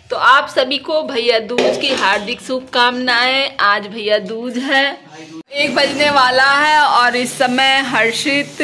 तो आप सभी को भैया दूज की हार्दिक शुभकामनाएं। आज भैया दूज है, 1 बजने वाला है और इस समय हर्षित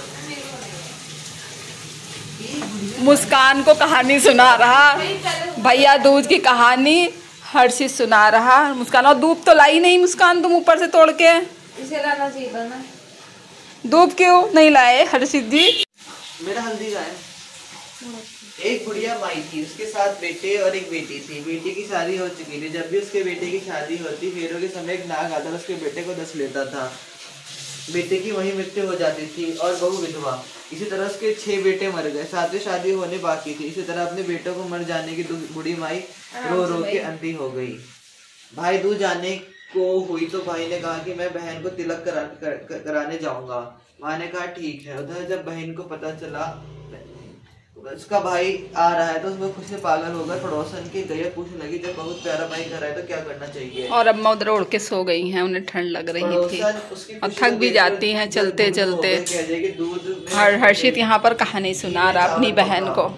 मुस्कान को कहानी सुना रहा। भैया दूज की कहानी हर्षित सुना रहा। मुस्कान, और दूध तो लाई नहीं मुस्कान, तुम ऊपर से तोड़ के इसे लाना चाहिए ना। दूध क्यों नहीं लाए हर्षित जी? मेरा हल्दी का है। एक बुढ़िया माई थी, उसके साथ बेटे और एक बेटी थी। बेटी की शादी हो चुकी थी। जब भी उसके बेटे की शादी होती, फेरों के समय एक नाग आता, उसके बेटे को दस लेता था। बेटे की वही मृत्यु हो जाती थी और बहू विधवा। इसी तरह उसके 6 बेटे मर गए। 7वीं शादी होने बाकी थी। इसी तरह अपने बेटों को मर जाने की बूढ़ी माई रो रो के अंधी हो गई। भाई दूज जाने को हुई तो भाई ने कहा कि मैं बहन को तिलक कराने जाऊंगा। माँ ने कहा ठीक है। उधर जब बहन को पता चला उसका भाई आ रहा है तो उसमें खुशी से पागल होकर पड़ोसन के गए, पूछने लगी जब बहुत प्यारा भाई घर आए तो क्या करना चाहिए। और अम्मा उधर उड़ के सो गई हैं, उन्हें ठंड लग रही थी और थक भी जाती हैं चलते चलते। हर्षित यहाँ पर कहानी सुना रहा अपनी बहन को।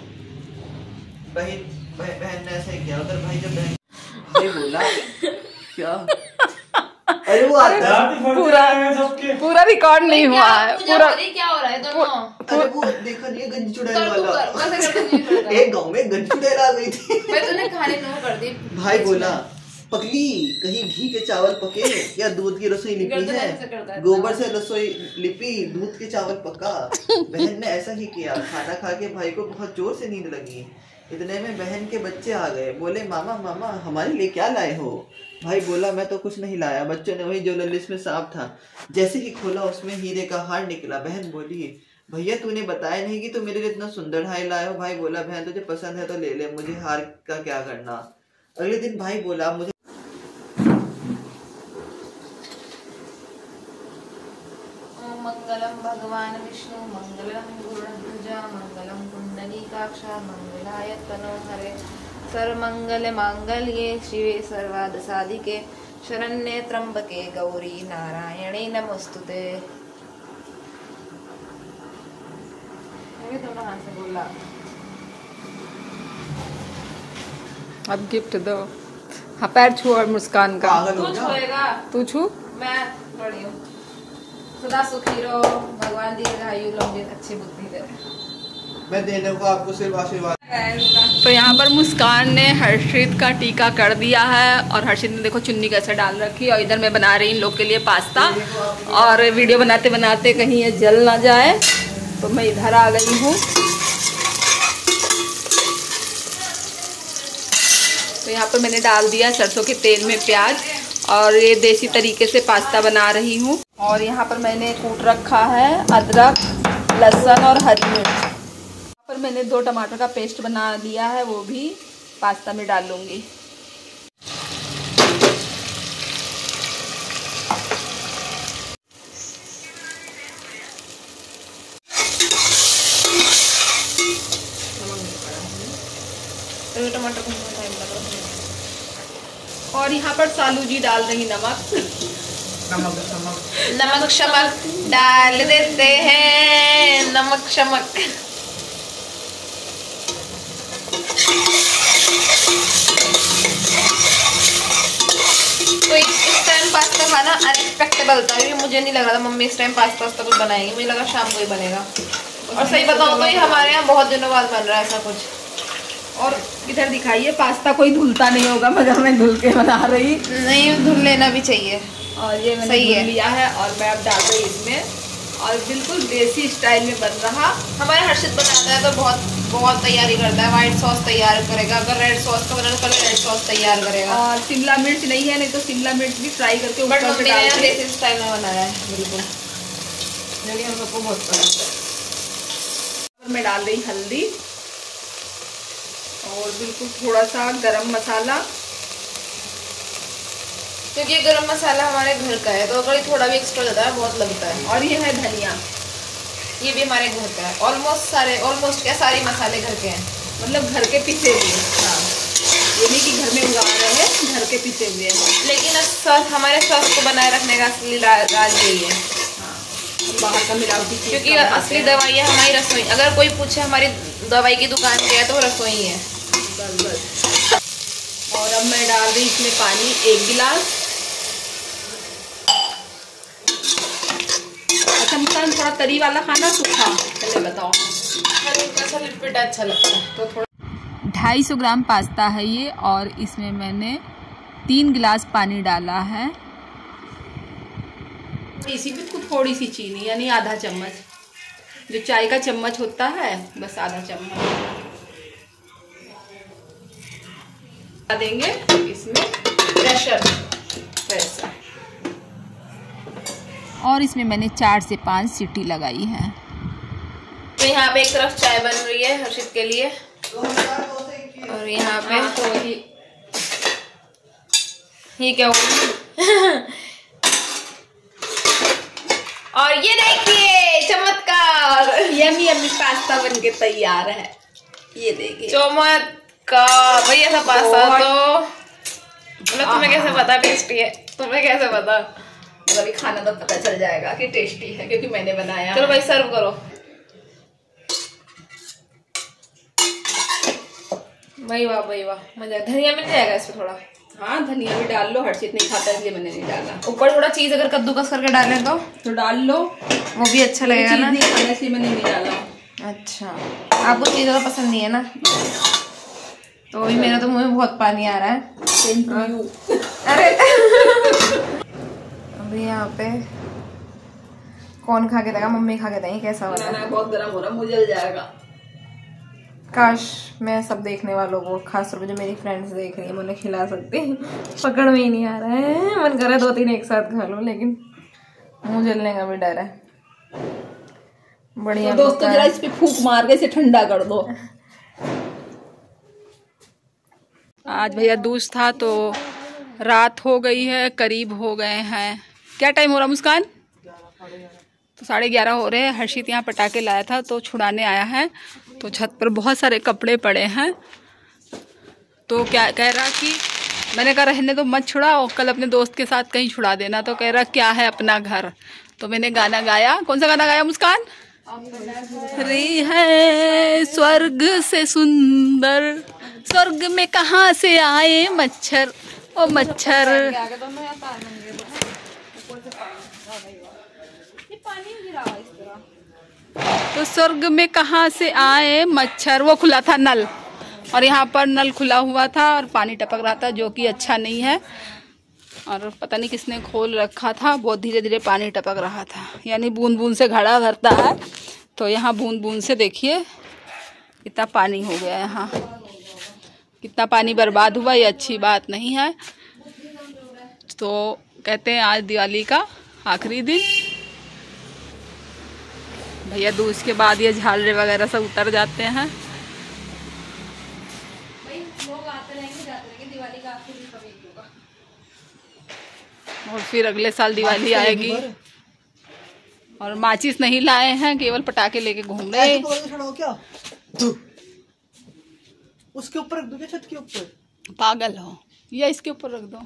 बहन ने ऐसे किया। उधर भाई जब भाई बोला क्या, अरे वो पूरा रिकॉर्ड नहीं हुआ है। पूरा क्या हो रहा है दोनों? अरे वो देखो नहीं, गंज चुड़ैल वाला एक गांव में गंज चुड़ैल आ गई थी। मैं तूने कहानी नोट कर दी। भाई बोला पगली, कहीं घी के चावल पके या दूध की रसोई लिपी है? गोबर से रसोई लिपी, दूध के चावल पका। बहन ने ऐसा ही किया। खाना खा के भाई को बहुत जोर से नींद लगी। इतने में बहन के बच्चे आ गए। बोले मामा मामा हमारे लिए क्या लाए हो? भाई बोला मैं तो कुछ नहीं लाया। बच्चों ने वही जो ललित में सांप था जैसे ही खोला उसमें हीरे का हार निकला। बहन बोली भैया तूने बताया नहीं कि तू मेरे लिए इतना सुंदर हार लाए हो। भाई बोला बहन तुझे पसंद है तो ले ले, मुझे हार का क्या करना। अगले दिन भाई बोला मुझे मंगलम भगवान विष्णु मंगलम गुरुध्वजा मंगलम कुंडलीकाक्षा मंगलाय तनोहरे सर्वमंगल मांगल्ये शिवे सर्वार्थ साधिके शरण्ये त्र्यंबके गौरी नारायणे नमोस्तुते। दोनों हाथ से बोला। अब गिफ्ट दो। हाँ पैर छू और मुस्कान का। तू छुएगा? तू छू। मैं बड़ी हूँ। सदा सुखी रहो, भगवान दीर्घायु लंबी अच्छी बुद्धि दे। मैं देने को आपको सिर्फ आशीर्वाद। तो यहाँ पर मुस्कान ने हर्षित का टीका कर दिया है और हर्षित ने देखो चुन्नी कैसे डाल रखी है। और इधर मैं बना रही इन लोग के लिए पास्ता। और वीडियो बनाते बनाते कहीं ये जल ना जाए तो मैं इधर आ गई हूँ। तो यहाँ पर मैंने डाल दिया सरसों के तेल में प्याज और ये देसी तरीके से पास्ता बना रही हूँ। और यहाँ पर मैंने कूट रखा है अदरक, लहसुन और हरी मिर्च। यहाँ पर मैंने 2 टमाटर का पेस्ट बना लिया है, वो भी पास्ता में डाल लूँगी। टमाटर को टाइम लग रहा है। और यहाँ पर सालू जी डाल रही नमक शमक डाल देते हैं। नमक शमक तो इस टाइम पास्ता खाना अनएक्सपेक्टेबल था क्योंकि मुझे नहीं लग रहा था मम्मी इस टाइम पास्ता कुछ बनाएंगे। मुझे लगा शाम को ही बनेगा। और सही बताऊँ तो ये हमारे यहाँ बहुत दिनों बाद बन रहा है ऐसा कुछ। और इधर दिखाइए पास्ता कोई धुलता नहीं होगा मगर मैं धुल के बना रही। नहीं धुल लेना भी चाहिए। और ये मैंने धुल लिया है और मैं अब डाल रही इसमें। और बिल्कुल देसी स्टाइल में बन रहा। हमारे हर्षित बनाता है तो बहुत तैयारी करता है। व्हाइट सॉस तैयार करेगा, अगर रेड सॉस का बनाना तो रेड सॉस तैयार करेगा। और शिमला मिर्च नहीं है, नहीं तो शिमला मिर्च भी फ्राई करके बट मम्मी ने देसी स्टाइल में बनाया है बिल्कुल, जो कि हम सबको बहुत पसंद है। मैं डाल रही हल्दी और बिल्कुल थोड़ा सा गरम मसाला, क्योंकि गरम मसाला हमारे घर का है तो अगर थोड़ा भी एक्स्ट्रा ज़्यादा है बहुत लगता है। और ये है धनिया, ये भी हमारे घर का है। ऑलमोस्ट क्या सारे मसाले घर के हैं, मतलब घर के पिसे हुए। हाँ, ये नहीं कि घर में उगा रहे हैं, घर के पिसे हुए हैं। लेकिन हमारे स्वास्थ्य को बनाए रखने का असली राज यही है। हाँ, बाहर का मिलावटी, क्योंकि असली दवाइयाँ हमारी रसोई। अगर कोई पूछे हमारी दवाई की दुकान क्या है तो वो रसोई है। बस अब मैं डाल रही इसमें पानी 1 गिलास। अच्छा मुस्कान, थोड़ा तरी वाला खाना सूखा, चले बताओ। लिक्विड अच्छा लगता है तो थोड़ा। 250 ग्राम पास्ता है ये, और इसमें मैंने 3 गिलास पानी डाला है। इसी में कुछ थोड़ी सी चीनी, यानी आधा चम्मच, जो चाय का चम्मच होता है बस आधा चम्मच देंगे इसमें प्रेशर। और इसमें मैंने 4 से 5 सीटी लगाई है। तो यहाँ पे एक तरफ चाय बन रही है हर्षित के लिए, और यहाँ पे तो ये क्या हुआ और ये देखिए चमत्कार, यमी यमी पास्ता बनके तैयार है। ये देखिए चमत्कार भाई, ऐसा पास्ता तो मतलब तुम्हें कैसे पता टेस्टी है? तुम्हें कैसे पता? अभी खाना तो पता चल जाएगा कि टेस्टी है, क्योंकि मैंने बनाया। चलो भाई सर्व करो। भाई वाह भाई वाह, मजा। धनिया मिल जाएगा इसमें थोड़ा? हाँ धनिया भी डाल लो, हर्षित नहीं खाता इसलिए मैंने नहीं डाला। ऊपर थोड़ा चीज अगर कद्दूकस करके डालें तो डाल लो, वो भी अच्छा लगेगा ना। नहीं खाना इसलिए मैंने नहीं डाला। अच्छा, आपको चीज ज्यादा पसंद नहीं है ना, तो अभी मेरा तो मुंह में बहुत पानी आ रहा है। अरे अभी यहाँ पे कौन खा के देगा? मम्मी खा के देंगी। कैसा हो रहा है? बहुत गर्म हो रहा है, मुझे जल जाएगा। काश मैं सब देखने वालों को, खासतौर पर जो मेरी फ्रेंड्स देख रही है, मैं उन्हें खिला सकती। पकड़ में ही नहीं आ रहा है, मन कर रहा है 2-3 एक साथ खा लो, लेकिन मुंह जलने का भी डर है। बढ़िया तो दोस्तों जरा इस पे फूंक मार के इसे ठंडा कर दो। आज भैया दूज था तो रात हो गई है, करीब हो गए हैं। क्या टाइम हो रहा मुस्कान? तो 11:30 हो रहे हैं। हर्षित यहाँ पटाखे लाया था तो छुड़ाने आया है, तो छत पर बहुत सारे कपड़े पड़े हैं। तो क्या कह रहा कि मैंने कहा रहने तो मत छुड़ाओ, कल अपने दोस्त के साथ कहीं छुड़ा देना। तो कह रहा क्या है अपना घर। तो मैंने गाना गाया। कौन सा गाना गाया मुस्कान? री है स्वर्ग से सुंदर, स्वर्ग में कहाँ से आए मच्छर, ओ मच्छर। तो स्वर्ग में कहाँ से आए मच्छर। वो खुला था नल, और यहाँ पर नल खुला हुआ था और पानी टपक रहा था, जो कि अच्छा नहीं है। और पता नहीं किसने खोल रखा था, बहुत धीरे धीरे पानी टपक रहा था, यानी बूंद बूंद से घड़ा भरता है। तो यहाँ बूंद बूंद से देखिए कितना पानी हो गया। यहाँ कितना पानी बर्बाद हुआ, ये अच्छी बात नहीं है। तो कहते हैं आज दिवाली का आखिरी दिन। भैया दूज के बाद ये झालरे वगैरह सब उतर जाते हैं। लोग आते रहेंगे जाते रहेंगे, दिवाली का आखिरी दिन कभी होगा। और फिर अगले साल दिवाली आएगी। और माचिस नहीं लाए हैं, केवल पटाखे लेके घूम रहे हैं। क्या उसके ऊपर रख दो क्या? छत के ऊपर? पागल हो, या इसके ऊपर रख दो।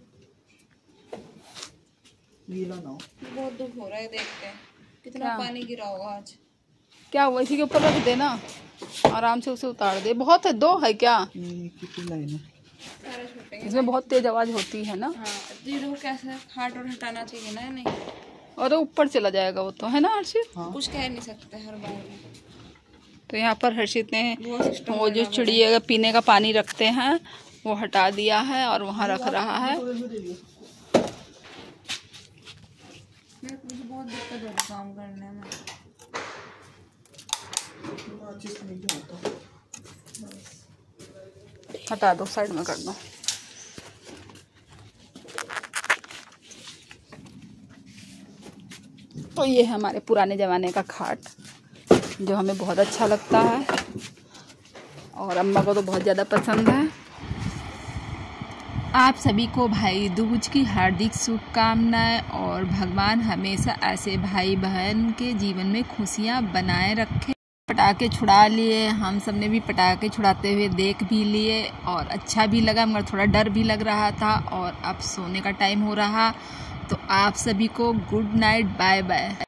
गीला ना हो। बहुत दुख हो रहा है देख के, कितना पानी गिरा होगा आज। क्या हुआ? इसी के ऊपर रख देना, आराम से उसे उतार दे। बहुत है, 2 है क्या? कितनी लाइन है? सारे छोटे हैं। इसमें बहुत तेज आवाज होती है ना। हाँ, जीरो कैसे हाथ और हटाना चाहिए ना, नहीं और तो ऊपर चला जाएगा वो, तो है ना हर्षित? हाँ। कुछ कह नहीं सकते हर बार में। तो यहाँ पर हर्षित ने वो जो चिड़िया पीने का पानी रखते हैं वो हटा दिया है और वहाँ रख रहा है। मुझे बहुत दिक्कत हो रही काम करने में। हटा दो, साइड में कर दो। तो ये है हमारे पुराने ज़माने का खाट, जो हमें बहुत अच्छा लगता है और अम्मा को तो बहुत ज़्यादा पसंद है। आप सभी को भाई दूज की हार्दिक शुभकामनाएं, और भगवान हमेशा ऐसे भाई बहन के जीवन में खुशियां बनाए रखे। पटाखे छुड़ा लिए, हम सब ने भी पटाखे छुड़ाते हुए देख भी लिए और अच्छा भी लगा, मगर थोड़ा डर भी लग रहा था। और अब सोने का टाइम हो रहा, तो आप सभी को गुड नाइट, बाय बाय।